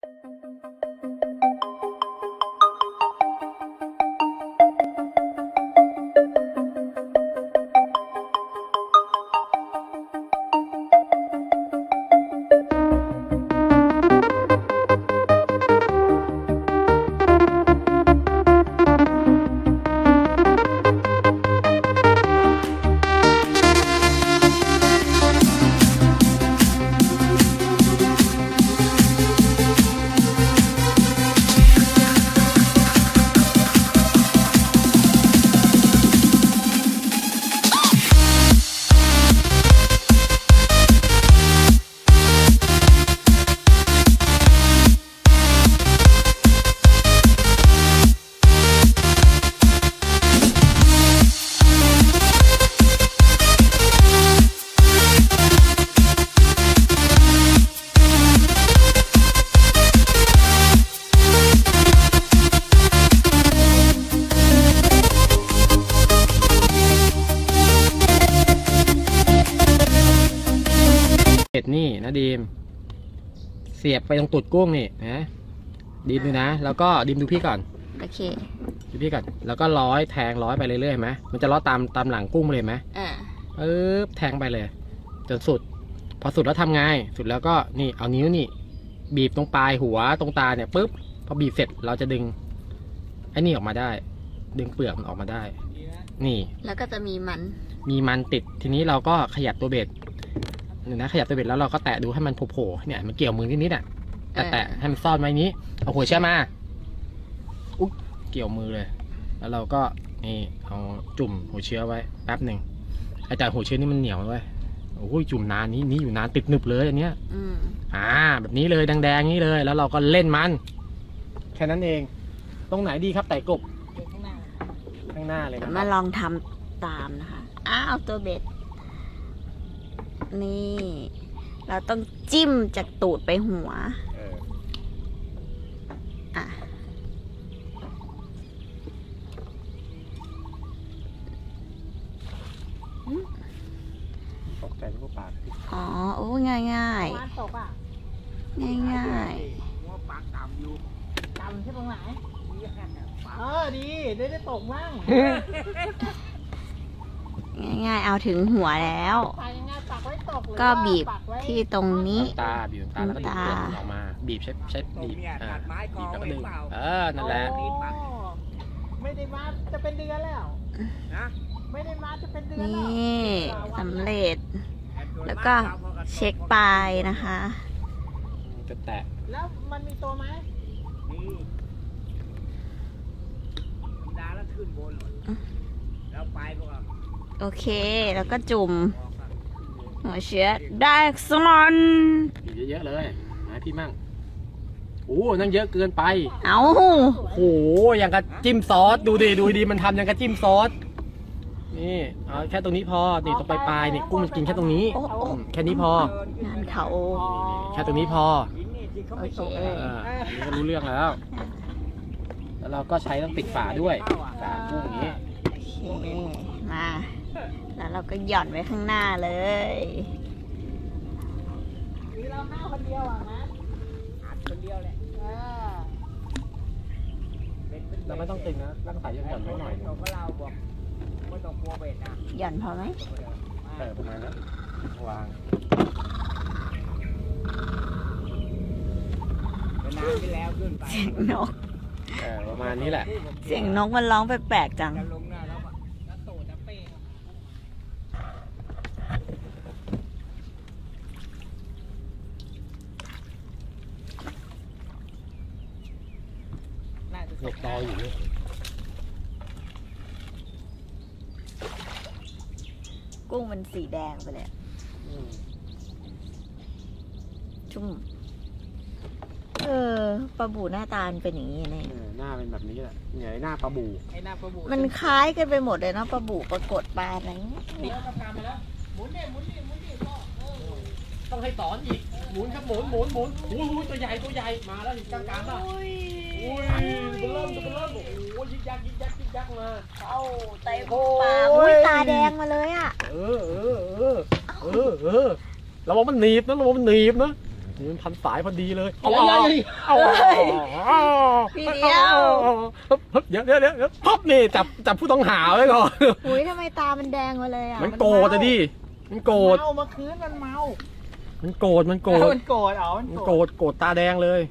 เบ็ดนี่นะดีมเสียบไปตรงตูดกุ้งนี่นะดีมดูนะแล้วก็ดีมดูพี่ก่อนโอเคดูพี่ก่อนแล้วก็ร้อยแทงร้อยไปเรื่อยๆไหมมันจะล้อตามหลังกุ้งเลยไหมแทงไปเลยจนสุดพอสุดแล้วทำไงสุดแล้วก็นี่เอานิ้วนี่บีบตรงปลายหัวตรงตาเนี่ยปุ๊บพอบีบเสร็จเราจะดึงไอ้นี่ออกมาได้ดึงเปลือกมันออกมาได้นี่แล้วก็จะมีมันติดทีนี้เราก็ขยับตัวเบ็ดนี่นะขยับตัวเบ็ดแล้วเราก็แตะดูให้มันโผล่เนี่ยมันเกี่ยวมือนิดๆอ่ะแตะให้มันซ่อนไว้นี้เอาหัวเชือกมาอุ๊บเกี่ยวมือเลยแล้วเราก็นี่เอาจุ่มหัวเชื้อไว้แป๊บหนึ่งไอ้แต่หัวเชื้อนี่มันเหนียวเลยโอ้ยจุ่มนานนี้อยู่นานติดหนึบเลยอันเนี้ยแบบนี้เลยแดงๆนี้เลยแล้วเราก็เล่นมันแค่นั้นเองตรงไหนดีครับไต่กบข้างหน้าเลยมาลองทำตามนะคะเอาตัวเบ็ดนี่เราต้องจิ้มจากตูดไปหัวตกใจพวกปากโอ้ง่ายง่ายปากต่ำอยู่ต่ำที่ตรงไหนดีได้ตกมั่งง่ายเอาถึงหัวแล้วก็บีบที่ตรงนี้บีบตาแล้วก็ดึงออกมาบีบใช้บีบแล้วก็ดึงนั่นแหละไม่ได้มาจะเป็นเดือนแล้วนะไม่ได้มาจะเป็นเดือนแล้วนี่สำเร็จแล้วก็เช็คปลายนะคะจะแตะแล้วมันมีตัวไหมมีดาแล้วขึ้นบนแล้วไปพวกเราโอเคแล้วก็จุ่มหัวเชื้อได้สมอนเยอะๆเลยนะพี่มั่งโอ้นั่งเยอะเกินไปโหอย่างกับจิ้มซอสดูดีมันทำอย่างกับจิ้มซอสนี่เอาแค่ตรงนี้พอนี่ตรงปลายนี่กุ้งมันกินแค่ตรงนี้แค่นี้พองานเขาแค่ตรงนี้พอโอเคนี่ก็รู้เรื่องแล้วเราก็ใช้ต้องปิดฝาด้วยฝากุ้งอย่างนี้มาแล้วเราก็หย่อนไว้ข้างหน้าเลยเราห้าคนเดียวนะคนเดียวแหละเราไม่ต้องตึงนะร่างสายหย่อนไว้หน่อยเราก็เราบอกไม่ต้องกลัวเบ็ดนะหย่อนพอไหมประมาณนั้นวางน้ำไปแล้วขึ้นไปเสียงนกประมาณนี้แหละเสียงนกมันร้องแปลกๆจังเด็กรออยู่นี่กุ้งมันสีแดงไปเลยชุ่มปลาบูหน้าตาเป็นอย่างนี้ไงหน้าเป็นแบบนี้แหละเนี่ยหน้าปลาบูมันคล้ายกันไปหมดเลยนะปลาบูปรากฏปลาอะไรเงี้ยเดี๋ยวทำงานมาแล้วหมุนดิต้องให้สอนอีกหมุนครับหมุนอุ้ยตัวใหญ่มาแล้วกลางป่ะอุ้ยมันเริ่มโอ้ยยิกยักมาเอาเตะปลาอุ้ยตาแดงมาเลยอ่ะระวังมันหนีบนะนี่มันพันสายพอดีเลยพี่เดียวเดี๋ยวพับนี่จับผู้ต้องหาไว้ก่อนอุ้ยทำไมตามันแดงมาเลยอ่ะมันโกรธอะดิมันโกรธเมาเมื่อคืนมันเมามันโกรธมันโกรธมันโกรธโกรธตาแดงเลย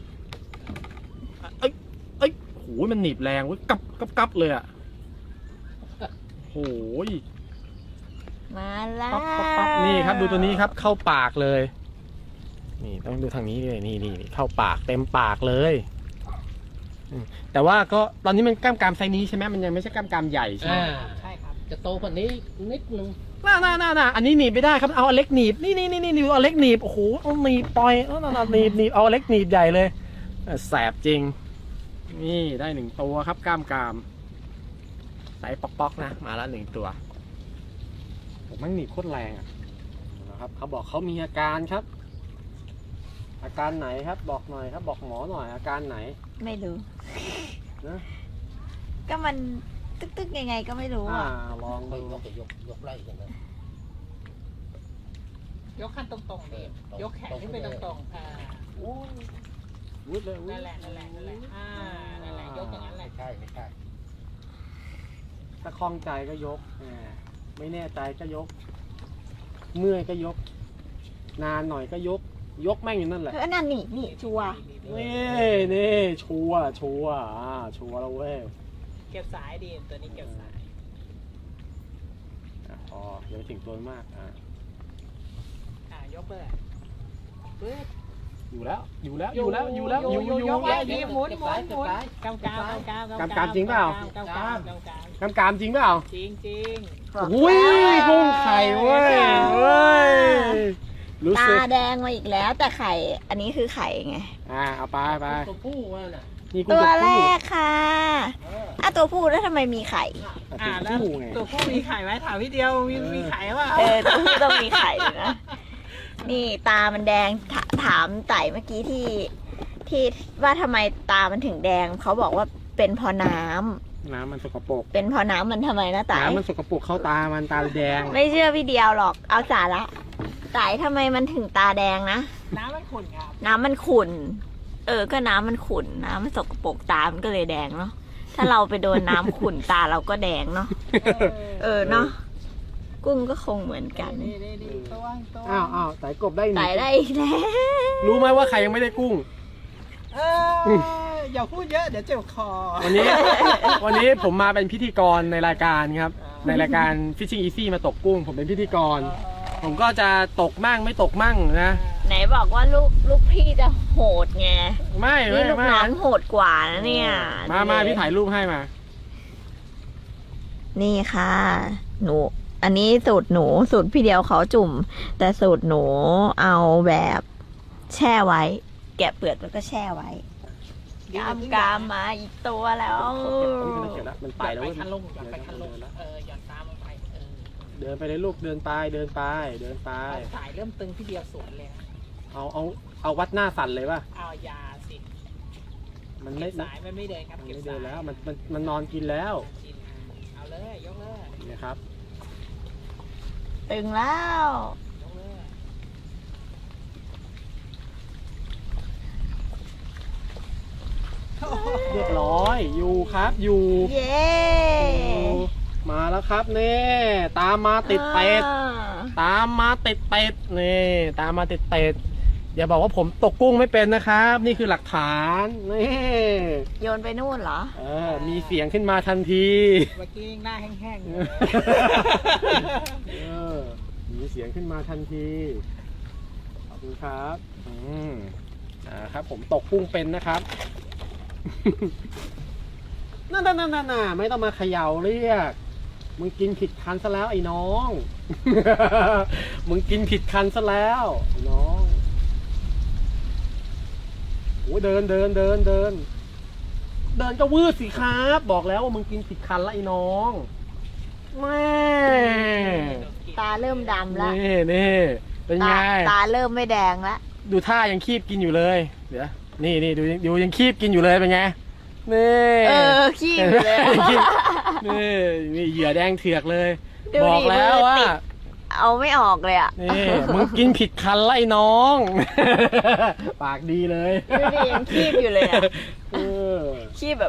เอ้ยโหมันหนีบแรงเว้ยกับเลยอ่ะโหยมาแล้วปั๊บนี่ครับดูตัวนี้ครับเข้าปากเลยนี่ต้องดูทางนี้เลยนี่เข้าปากเต็มปากเลยแต่ว่าก็ตอนนี้มันกล้ามกรามไซส์นี้ใช่ไหมมันยังไม่ใช่กล้ามกรามใหญ่ใช่ไหมใช่ครับจะโตกว่านี้นิดนึงน่าอันนี้หนีบไม่ได้ครับเอาอเล็กหนีบนี่ดูอเล็กหนีบโอ้โหเอาหนีบปล่อยหนีบเอาอเล็กหนีบใหญ่เลยแสบจริงนี่ได้1ตัวครับกล้ามกรามไซส์ป๊อกๆนะมาแล้ว1ตัวผมมันหนีบโคตรแรงอ่ะนะครับเขาบอกเขามีอาการครับ อาการไหนครับบอกหน่อยครับบอกหมอหน่อยอาการไหนไม่รู้นะก็มันตึกยังไงก็ไม่รู้อ่ะลองดูยกไล่กันนะยกขั้นตรงๆดิยกแขนขึ้นไปตรงๆวุ้ดเลยนั่นแหละนั่นแหละยกอย่างนั้นแหละไม่ใช่ถ้าคล่องใจก็ยกไม่แน่ใจก็ยก เมื่อยก็ยก นานหน่อยก็ยกแม่งอยู่นั่นแหละอันนั้นนี่ชัวร์นี่ชัวร์แล้วเว้ยเก็บสายดีตัวนี้เก็บสายพอเดี๋ยวถึงตัวมากยกเลยปึ๊บอยู่แล้วยกแล้วดีหมุนกำจริงเปล่า จริงอุ้ยกุ้งไข่เว้ยรู้สึกตาแดงมาอีกแล้วแต่ไข่อันนี้คือไข่ไงเอาไปตัวผู้ว่าน่ะตัวแรกค่ะตัวผู้แล้วทำไมมีไข่แล้วตัวผู้มีไข่ไหมถามพี่เดียวมีไข่ป่ะตัวผู้ต้องมีไข่นะนี่ตามันแดงถามไต่เมื่อกี้ที่ว่าทำไมตามันถึงแดงเขาบอกว่าเป็นเพราะน้ำมันสกปรกเป็นเพราะน้ำมันทำไมนะไต่น้ำมันสกปรกเข้าตามันตาแดงไม่เชื่อพี่เดียวหรอกเอาสาระไต่ทำไมมันถึงตาแดงนะน้ำมันขุ่นครับน้ำมันขุ่นก็น้ำมันขุ่นน้ำมันสกปรกตามันก็เลยแดงเนาะถ้าเราไปโดนน้ำขุ่นตาเราก็แดงเนาะเนาะกุ้งก็คงเหมือนกันตัวอ้าวไต่กบได้ไต่ได้อีกแล้วรู้ไหมว่าใครยังไม่ได้กุ้งอย่าพูดเยอะเดี๋ยวเจ็บคอวันนี้ผมมาเป็นพิธีกรในรายการครับในรายการ Fishing Easy มาตกกุ้งผมเป็นพิธีกรผมก็จะตกมั่งไม่ตกมั่งนะไหนบอกว่าลูกพี่จะโหดไงไม่ลูกน้องโหดกว่านะเนี่ยมาพี่ถ่ายรูปให้มานี่ค่ะหนูอันนี้สูตรหนูสูตรพี่เดียวเขาจุ่มแต่สูตรหนูเอาแบบแช่ไว้แกะเปลือกแล้วก็แช่ไว้กามมาอีกตัวแล้วมันไปแล้วคันลงหย่อนตามไปเดินไปเลยลูกเดินไปสายเริ่มตึงพี่เดียวสวนเลยเอาวัดหน้าสั่นเลยป่ะเอายาสิมันไม่สายมันไม่เดินครับไม่เดินแล้วมันนอนกินแล้วเอาเลยยกเลยนะครับตึงแล้วเรียบร้อยอยู่ครับอยู่เย้มาแล้วครับนี่ตามมาติดเป็ดนี่ตามมาติดเป็ดอย่าบอกว่าผมตกกุ้งไม่เป็นนะครับนี่คือหลักฐานนี่โยนไปนู่นเหรอมีเสียงขึ้นมาทันทีเมื่อกี้หน้าแห้งมีเสียงขึ้นมาทันทีขอบคุณครับครับผมตกกุ้งเป็นนะครับน่าไม่ต้องมาเขย่าเรียกมึงกินผิดคันซะแล้วไอ้น้องมึงกินผิดคันซะแล้วไอ้น้องโอ้เดินก็วืดสิครับบอกแล้วว่ามึงกินผิดคันแล้วไอ้น้องแม่ตาเริ่มดำแล้วนี่เป็นไงตาเริ่มไม่แดงแล้วดูท่ายังคีบกินอยู่เลยเดี๋ยวนี่ดูยังคีบกินอยู่เลยเป็นไงนี่คีบเลยนี่เหยื่อแดงเถือกเลยบอกแล้วว่าเอาไม่ออกเลยอ่ะนี่มึงกินผิดคันไล่น้อง ปากดีเลยดูดิยังคีบอยู่เลยอ่ะเออคีบแบบ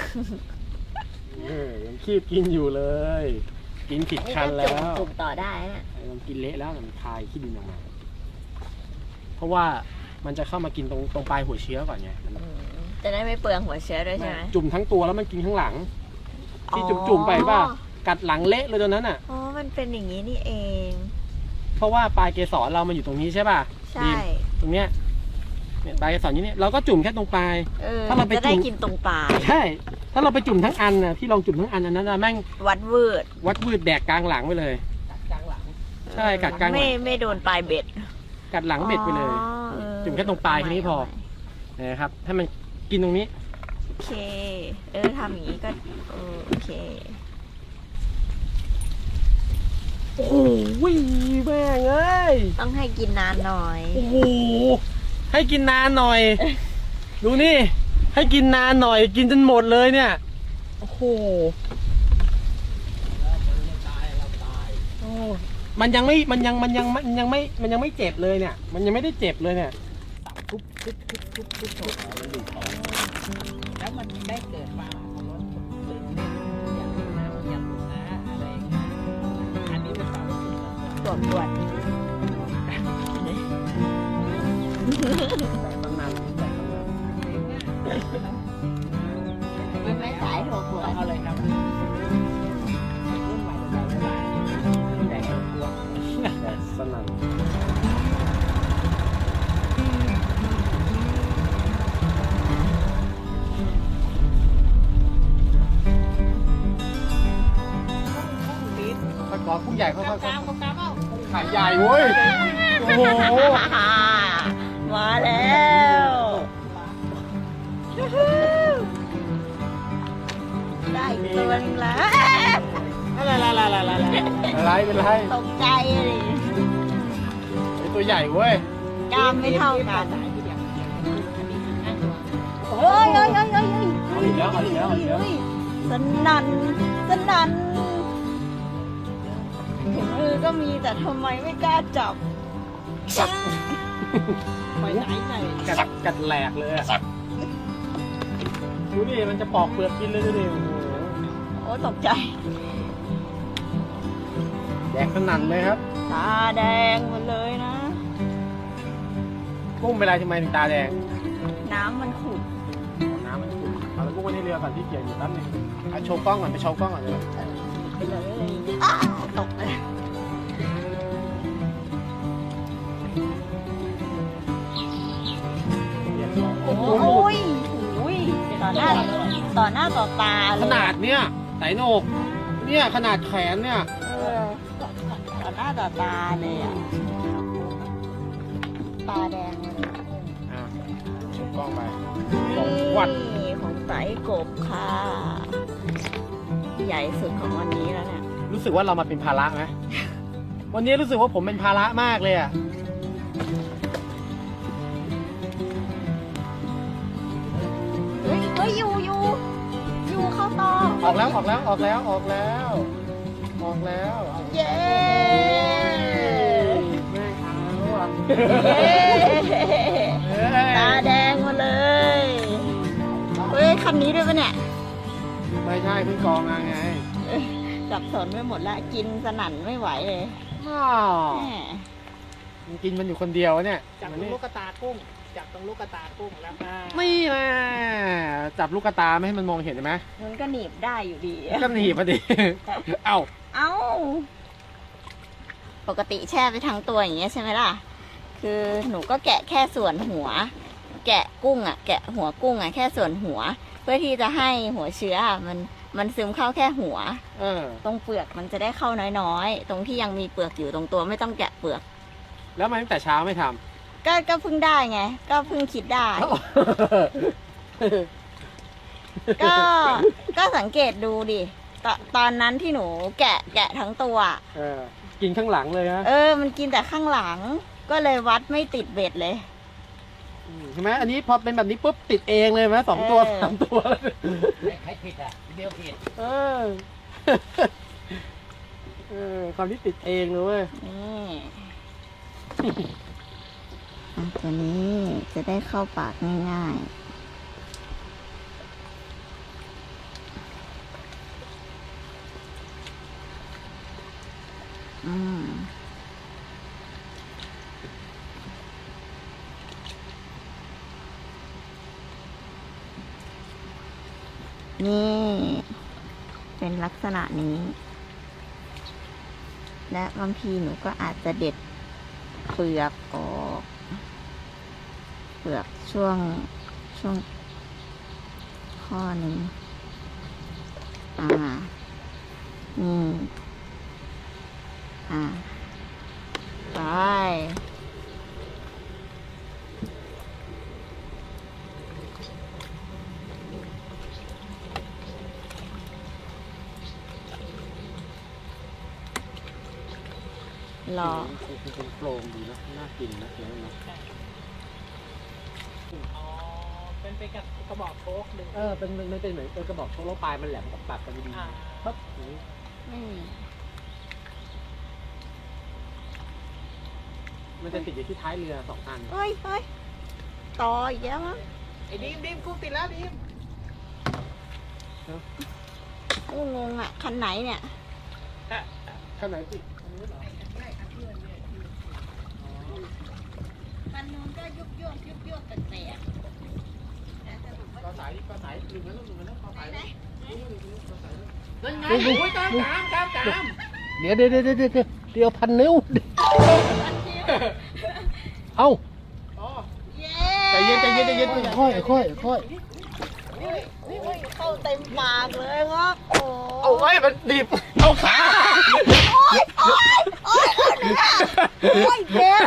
ยังคีบกินอยู่เลย กินผิดคันแล้วจุ่มต่อได้นะมันกินเละแล้วมันคายขี้ดินออกมาเพราะว่ามันจะเข้ามากินตรงปลายหัวเชื้อก่อนไงจะได้ไม่เปลืองหัวเชื้อด้วยใช่ไหมจุ่มทั้งตัวแล้วมันกินข้างหลัง ที่จุ่มๆไปป่ะกัดหลังเละเลยตัวนั้นอ่ะอ๋อมันเป็นอย่างนี้นี่เองเพราะว่าปลายเกสรเรามันอยู่ตรงนี้ใช่ป่ะใช่ตรงเนี้ยเนี่ยปลายเกสรอยู่นี่เราก็จุ่มแค่ตรงปลาย ถ้าเราไปจะได้จุ่มกินตรงปลายใช่ถ้าเราไปจุ่มทั้งอันนะพี่ลองจุ่มทั้งอันนั้นนะแม่งวัดวืดวัดวืดแดกกลางหลังไปเลยกลางหลังใช่กัดกลางหลังไม่โดนปลายเบ็ดกัดหลังเบ็ดไปเลย จุ่มแค่ตรงปลายแค่นี้พอ นะครับให้มันกินตรงนี้โอเคทำอย่างนี้ก็โอเคโอ้โหแม่งเอ้ยต้องให้กินนานหน่อยโอ้โหให้กินนานหน่อย ดูนี่ ให้กินนานหน่อย กินจนหมดเลยเนี่ยโอ้โหมันยังไม่เจ็บเลยเนี่ย มันยังไม่ได้เจ็บเลยเนี่ยแล้วมันได้เกิดมาของรถตื่นเต้นอย่างนี้นะอย่างนะอะไรอันนี้เป็นความรู้สึกส่วนตัวตรวจแต่ตั้งนานแต่ตั้งนานมันไม่สายหัวปวดเอาเลยครับรุ่นใหม่เลยรุ่นใหญ่กว่าแต่สนั่นตะกอนผู้ใหญ่เขาขายใหญ่เว้ย โอ้โหมาแล้วได้อีกตัวหนึงแล้วอะไรเป็นไรตกใจเลยไอตัวใหญ่เว้ยกล้ามไม่เท่ากันเฮ้ยเอาอีกแล้วสนั่นถุงมือก็มีแต่ทำไมไม่กล้าจับไปไหนไหนกัดแหลกเลยอะดูดิมันจะปอกเปลือกกินเลยดูดิโอ้โหโอ้ตกใจแดกสนั่นเลยครับตาแดงหมดเลยนะกุ้งเป็นไรทำไมถึงตาแดงน้ำมันขุ่นน้ำมันขุ่นเอาแล้วกุ้งไว้ในเรือก่อนที่เกียร์อยู่แป๊บนึงเอาโชว์กล้องก่อนไปโชว์กล้องก่อนเลยไปเลยอ้าวตกเลย โอ้ยต่อหน้าต่อตาเลยขนาดเนี้ยไสโหนกเนี่ยขนาดแขนเนี่ยต่อหน้าต่อตาเลยอ่ะ ตาแดงเลยอ่ะโชว์กล้องไปนี่ของไสกบค่ะ ใหญ่สุดของวันนี้แล้วเนี่ยรู้สึกว่าเรามาเป็นภาระไหม วันนี้รู้สึกว่าผมเป็นภาระมากเลยอ่ะเฮ้ยอยู่เข้าต่อออกแล้วเย้แม่งเอาอ่ะตาแดงหมาเลยเฮ้ยคันนี้ด้วยปะเนี่ยไม่ใช่เพิ่งกองมาไงสับสนไปหมดละกินสนั่นไม่ไหวเลยอ้าวแหมมันกินมันอยู่คนเดียวเนี่ยจับตรงลูกตากุ้งจับตรงลูกตากุ้งแล้วไม่นะจับลูกกระตาไม่ให้มันมองเห็นใช่ไหมมันก็หนีบได้อยู่ดีก็หนีบพอดี เอ้าเอ้า ปกติแช่ไปทั้งตัวอย่างเงี้ยใช่ไหมล่ะ คือหนูก็แกะแค่ส่วนหัว แกะกุ้งอ่ะ แกะหัวกุ้งอ่ะแค่ส่วนหัว เพื่อที่จะให้หัวเชื้อมันซึมเข้าแค่หัวเออตรงเปลือกมันจะได้เข้าน้อยๆ ตรงที่ยังมีเปลือกอยู่ตรงตัวไม่ต้องแกะเปลือกแล้วมาตั้งแต่เช้าไม่ทำก็เพิ่งได้ไง ก็เพิ่งคิดได้ ก็สังเกตดูดิ ตอนนั้นที่หนูแกะทั้งตัวกินข้างหลังเลยฮะมันกินแต่ข้างหลัง ก็เลยวัดไม่ติดเบ็ดเลยใช่ไหมอันนี้พอเป็นแบบนี้ปุ๊บติดเองเลยไหม2 ตัว 3 ตัวใครผิดอ่ะเดียวผิดเออความที่ติดเองนะเว้ยนี่ตัวนี้จะได้เข้าปากง่ายๆนี่เป็นลักษณะนี้ และบางทีหนูก็อาจจะเด็ดเปลือกออกเปลือกช่วงข้อหนึ่งไปรอเป็นโครงดีนะน่ากินนะเนื้อเนาะอ๋อเป็นไปกับกระบอกโค้กหนึ่งเป็นเหมือนเป็นกระบอกโชว์แล้วปลายมันแหลมกับปากกันดีอ่าปั๊บอย่างนี้มันจะติดอยู่ที่ท้ายเรือ2 อันเฮ้ยต่ออีกแล้วมั้งไอ้ดิมกุ้งติดแล้วดิมกูงงอ่ะ คันไหนเนี่ยข้างไหนติดคันนู้นก็ยุบแตกก็สายหนึ่งแล้วก็สายไหนนั่นไงโอ้ยกามเดี๋ยวพันนิ้วเอ้าเย้ใจเย็นค่อยเข้าเต็มปากเลยครับโอ้เอาไว้มันดิบเอาขายเจ็บ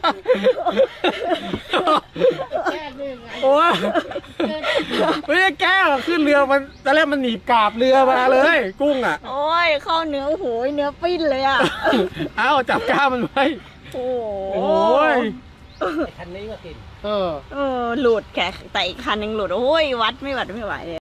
โอ้ยไม่ได้แก้หรอกขึ้นเรือมันตอนแรกมันหนีบกาบเรือมาเลย กุ้งอ่ะโอ้ยเข้าเนื้อหูยเนื้อปิ้นเลยอ่ะเอาจับก้ามมันไว้โอ้โอ้ยคันนี้ก็ติดเออหลุดแค่แต่อีกคันหนึ่งหลุด โอ้ยวัดไม่ไหวเลย